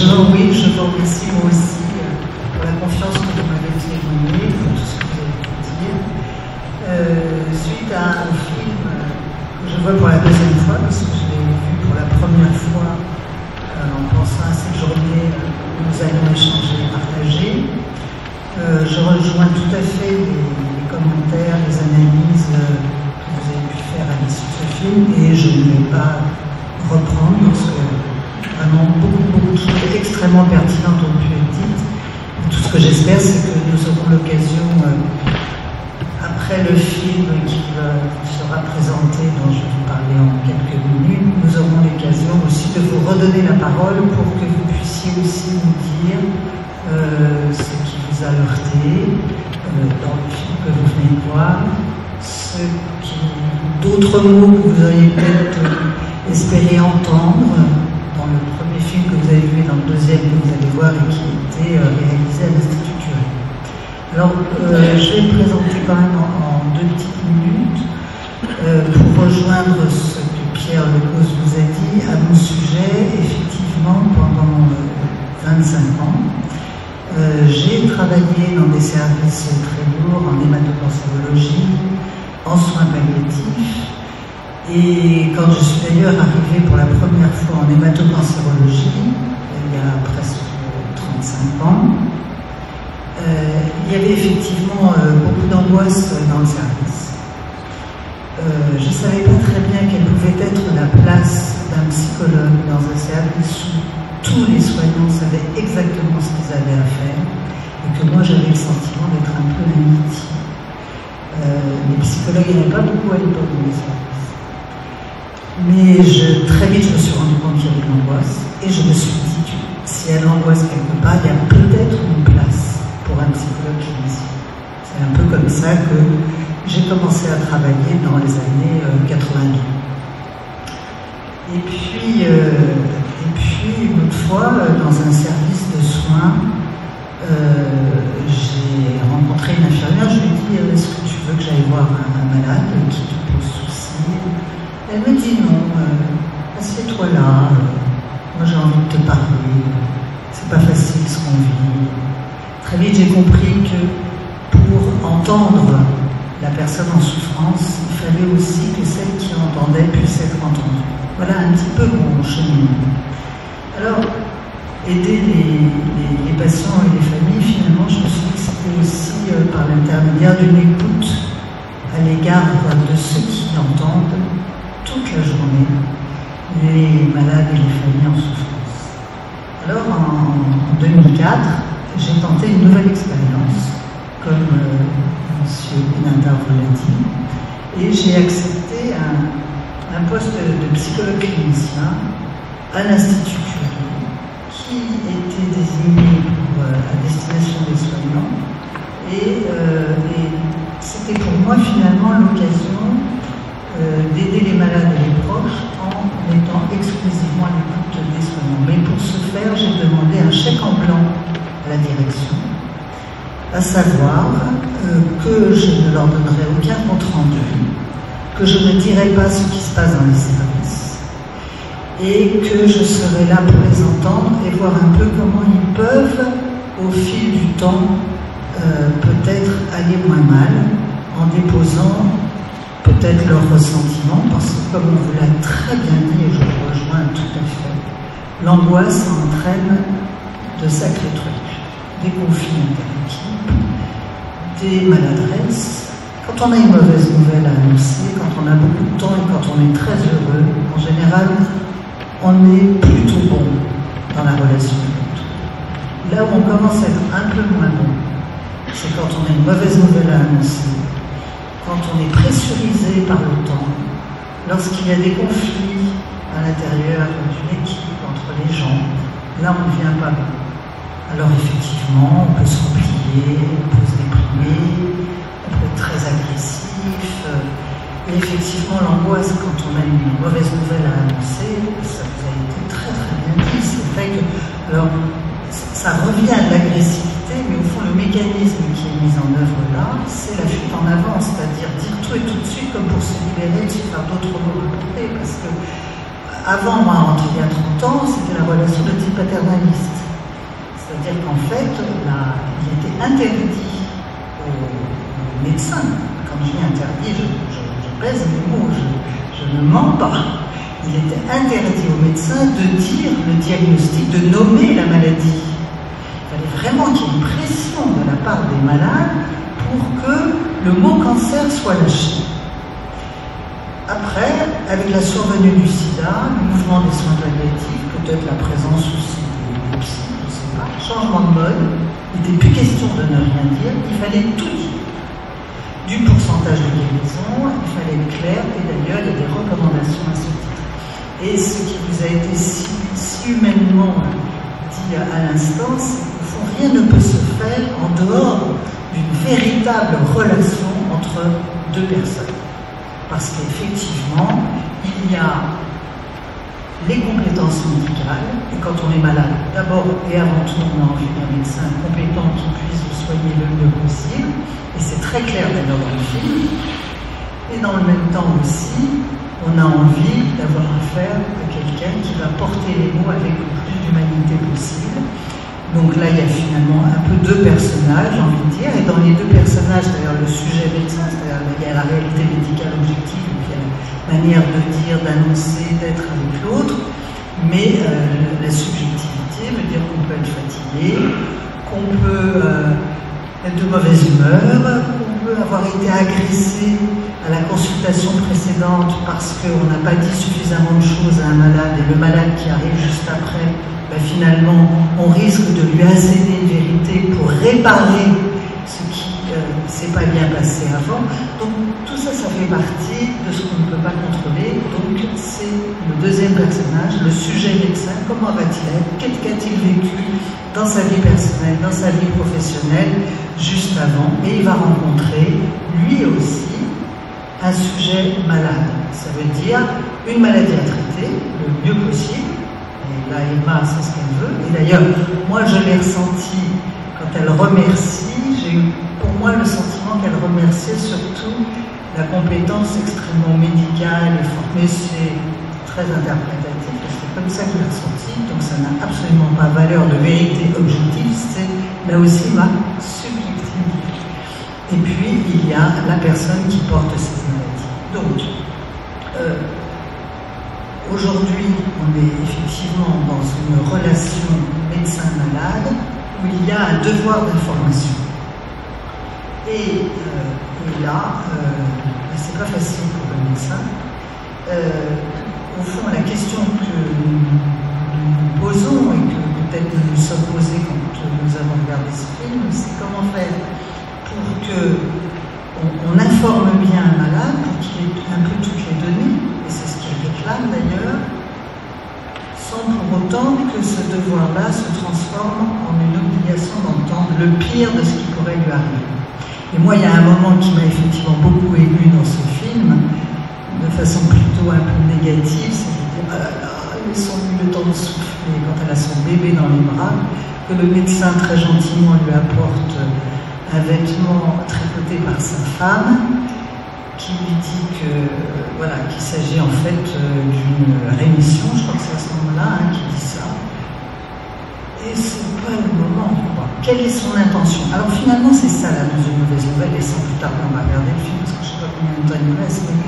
Oui, je vous remercie moi aussi pour la confiance que vous m'avez témoignée, pour tout ce que vous avez pu dire. Suite à un film que je vois pour la deuxième fois, parce que je l'ai vu pour la première fois en pensant à cette journée où nous allons échanger et partager, je rejoins tout à fait les commentaires, les analyses que vous avez pu faire à l'issue de ce film, et je ne vais pas reprendre parce que vraiment beaucoup de choses extrêmement pertinentes ont pu être dites. Et tout ce que j'espère, c'est que nous aurons l'occasion, après le film qui sera présenté, dont je vais vous parler en quelques minutes, nous aurons l'occasion aussi de vous redonner la parole pour que vous puissiez aussi nous dire ce qui vous a heurté dans le film que vous venez de voir, d'autres mots que vous auriez peut-être espéré entendre dans le premier film que vous avez vu et dans le deuxième que vous allez voir et qui a été réalisé à l'Institut Curie. Alors, je vais me présenter quand même en 2 petites minutes pour rejoindre ce que Pierre Lecause vous a dit à mon sujet. Effectivement, pendant 25 ans, j'ai travaillé dans des services très lourds en hématocancérologie, en soins palliatifs. Et quand je suis d'ailleurs arrivée pour la première fois en hématocancérologie, il y a presque 35 ans, il y avait effectivement beaucoup d'angoisse dans le service. Je ne savais pas très bien quelle pouvait être la place d'un psychologue dans un service où tous les soignants savaient exactement ce qu'ils avaient à faire, et que moi j'avais le sentiment d'être un peu l'amitié. Les psychologues, il n'y en avait pas beaucoup à l'époque dans les services. Mais très vite, je me suis rendu compte qu'il y avait de l'angoisse, et je me suis dit que s'il y a de l'angoisse quelque part, il y a peut-être une place pour un psychologue clinicien. C'est un peu comme ça que j'ai commencé à travailler dans les années 82. Et puis une autre fois, dans un service de soins, j'ai rencontré une infirmière, je lui ai dit « Est-ce que tu veux que j'aille voir un malade qui te pose souci ?» Elle me dit « Non, assieds-toi là, moi j'ai envie de te parler, c'est pas facile ce qu'on vit. » Très vite j'ai compris que pour entendre la personne en souffrance, il fallait aussi que celle qui entendait puisse être entendue. Voilà un petit peu mon cheminement. Alors, aider les patients et les familles, finalement, je me suis dit que c'était aussi par l'intermédiaire d'une écoute à l'égard de ceux qui entendent toute la journée les malades et les familles en souffrance. Alors, en 2004, j'ai tenté une nouvelle expérience, comme M. Benadar vous l'a dit, et j'ai accepté un poste de psychologue clinicien à l'Institut Curie, qui était désigné à destination des soignants, et c'était pour moi finalement l'occasion d'aider les malades et les proches en étant exclusivement à l'écoute des soignants. Mais pour ce faire, j'ai demandé un chèque en blanc à la direction, à savoir que je ne leur donnerai aucun compte rendu, que je ne dirai pas ce qui se passe dans les services, et que je serai là pour les entendre et voir un peu comment ils peuvent, au fil du temps, peut-être aller moins mal, en déposant peut-être leurs ressentiments, parce que comme on vous l'a très bien dit, et je vous rejoins tout à fait, l'angoisse entraîne de sacrés trucs, des conflits interéquipes, des maladresses. Quand on a une mauvaise nouvelle à annoncer, quand on a beaucoup de temps et quand on est très heureux, en général, on est plutôt bon dans la relation avec l'autre. Là où on commence à être un peu moins bon, c'est quand on a une mauvaise nouvelle à annoncer, quand on est pressurisé par le temps, lorsqu'il y a des conflits à l'intérieur d'une équipe, entre les gens, là on ne devient pas bon. Alors effectivement, on peut se replier, on peut se déprimer, on peut être très agressif. Et effectivement, l'angoisse, quand on a une mauvaise nouvelle à annoncer, ça vous a été très bien dit. C'est vrai que, alors, ça revient à de l'agressivité, mais au fond, le mécanisme qui est mis en œuvre là, c'est la fuite en avant, c'est-à-dire dire tout et tout de suite, comme pour se libérer, de se faire d'autres mots raconter, parce que avant moi, il y a 30 ans, c'était la relation de type paternaliste. C'est-à-dire qu'en fait, il était interdit aux médecins, quand je dis interdit, je pèse mes mots, je ne mens pas. Il était interdit aux médecins de dire le diagnostic, de nommer la maladie. Il fallait vraiment qu'il y ait une pression de la part des malades pour que le mot cancer soit lâché. Après, avec la survenue du sida, le mouvement des soins palliatifs, peut-être la présence aussi des psy, je ne sais pas, changement de mode, il n'était plus question de ne rien dire, il fallait tout dire. Du pourcentage de guérison, il fallait être clair, et d'ailleurs, il y a des recommandations à ce titre. Et ce qui vous a été si humainement dit à l'instant, c'est qu'au fond, rien ne peut se faire en dehors d'une véritable relation entre deux personnes. Parce qu'effectivement, il y a les compétences médicales, et quand on est malade, d'abord et avant tout, on a envie d'un médecin compétent qui puisse vous soigner le mieux possible, et c'est très clair d'ailleurs dans le film, et dans le même temps aussi, on a envie d'avoir affaire à quelqu'un qui va porter les mots avec le plus d'humanité possible. Donc là, il y a finalement un peu deux personnages, j'ai envie de dire, et dans les deux personnages, d'ailleurs, le sujet médecin, c'est-à-dire il y a la réalité médicale objective, et puis il y a la manière de dire, d'annoncer, d'être avec l'autre, mais la subjectivité veut dire qu'on peut être fatigué, qu'on peut être de mauvaise humeur, qu'on peut avoir été agressé à la consultation précédente parce qu'on n'a pas dit suffisamment de choses à un malade, et le malade qui arrive juste après, finalement, on risque de lui asséner une vérité pour réparer ce qui ne s'est pas bien passé avant. Donc tout ça, ça fait partie de ce qu'on ne peut pas contrôler. Donc c'est le deuxième personnage, le sujet médecin. Comment va-t-il être? Qu'a-t-il vécu dans sa vie personnelle, dans sa vie professionnelle, juste avant? Et il va rencontrer, lui aussi, un sujet malade. Ça veut dire une maladie à traiter le mieux possible. Et là, Emma, c'est ce qu'elle veut. Et d'ailleurs, moi, je l'ai ressenti quand elle remercie. J'ai eu, pour moi, le sentiment qu'elle remerciait surtout la compétence extrêmement médicale et forte. Mais c'est très interprétatif. C'est comme ça que je l'ai ressenti. Donc, ça n'a absolument pas valeur de vérité objective. C'est là aussi ma subjectivité. Et puis, il y a la personne qui porte ces maladies. Donc, aujourd'hui, on est effectivement dans une relation médecin-malade où il y a un devoir d'information. Et là, c'est pas facile pour le médecin. Au fond, la question que nous posons et que peut-être nous nous sommes posés quand nous avons regardé ce film, c'est comment faire pour qu'on informe bien un malade, pour qu'il ait un peu toutes les données, et c'est ce qu'il réclame d'ailleurs, sans pour autant que ce devoir-là se transforme en une obligation d'entendre le pire de ce qui pourrait lui arriver. Et moi, il y a un moment qui m'a effectivement beaucoup ému dans ce film, de façon plutôt un peu négative, c'est de dire, ah là là, laissons-lui le temps de souffler quand elle a son bébé dans les bras, que le médecin très gentiment lui apporte un vêtement tricoté par sa femme, qui lui dit que voilà, qu'il s'agit en fait d'une rémission, je crois que c'est à ce moment-là qui dit ça. Et c'est pas le moment, quoi. Quelle est son intention? Alors finalement, c'est ça l'annonce d'une mauvaise nouvelle, et sans plus tarder, on va regarder le film, parce que je ne sais pas combien de temps il nous reste, mais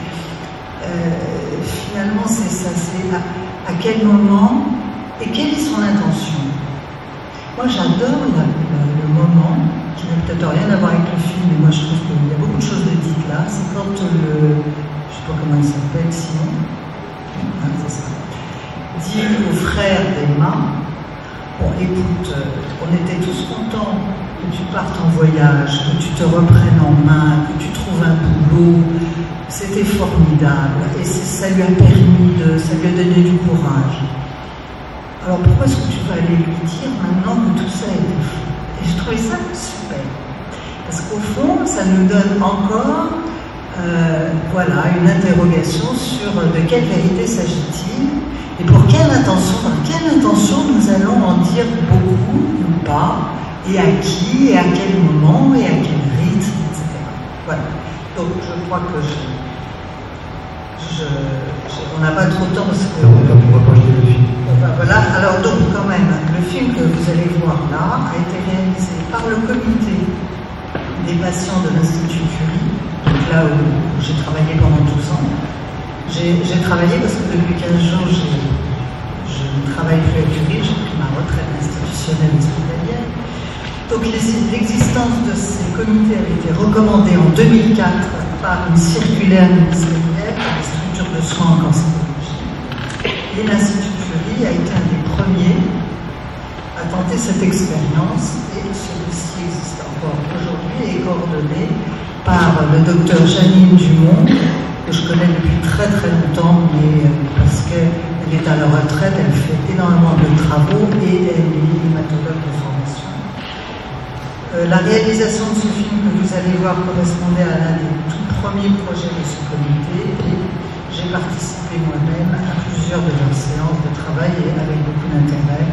finalement, c'est ça, c'est à quel moment, et quelle est son intention? Moi, j'adore le moment, qui n'a peut-être rien à voir avec le film, mais moi je trouve qu'il y a beaucoup de choses de dites là. C'est quand je ne sais pas comment il s'appelle, Simon, c'est ça, dit au frère d'Emma, bon écoute, on était tous contents que tu partes en voyage, que tu te reprennes en main, que tu trouves un boulot, c'était formidable, et ça lui a permis ça lui a donné du courage. Alors pourquoi est-ce que tu vas aller lui dire maintenant que tout ça a été fait? Et je trouvais ça super. Parce qu'au fond, ça nous donne encore voilà, une interrogation sur de quelle vérité s'agit-il et pour quelle intention, dans quelle intention nous allons en dire beaucoup ou pas, et à qui, et à quel moment, et à quel rythme, etc. Voilà. Donc je crois que on n'a pas trop de temps parce que... On va projeter le film. Bon, ben voilà. Alors donc quand même, le film que vous allez voir là a été réalisé par le comité des patients de l'Institut Curie, donc là où j'ai travaillé pendant 12 ans. J'ai travaillé parce que depuis 15 jours, je ne travaille plus à Curie, j'ai pris ma retraite institutionnelle hospitalière. Donc l'existence de ces comités avait été recommandée en 2004 par une circulaire ministérielle par les structures de soins en cancérologie. Et l'Institut Curie a été un des premiers à tenter cette expérience, et celui-ci existe encore aujourd'hui et est coordonné par le docteur Janine Dumont, que je connais depuis très très longtemps, mais parce qu'elle est à la retraite, elle fait énormément de travaux et elle est hématologue de formation. La réalisation de ce film que vous allez voir correspondait à l'un des tout premiers projets de ce comité, et j'ai participé moi-même à plusieurs de leurs séances de travail et avec beaucoup d'intérêt.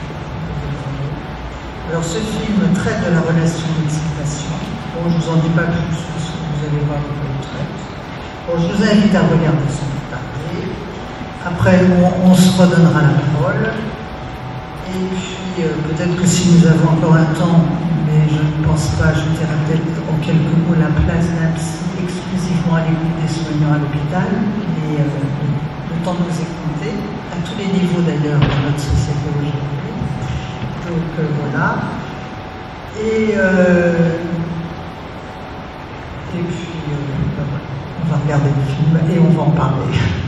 Alors ce film traite de la relation médecin-patient. Bon, je ne vous en dis pas plus, parce que vous allez voir de quoi il traite. Bon, je vous invite à regarder son détail. Après, on se redonnera la parole. Et puis, peut-être que si nous avons encore un temps, mais je ne pense pas, je dirais peut-être en quelques mots la place d'un psy exclusivement à l'écoute des soignants à l'hôpital, et le temps de nous écouter, à tous les niveaux d'ailleurs de notre société aujourd'hui. Donc voilà. Et puis, on va regarder le film et on va en parler.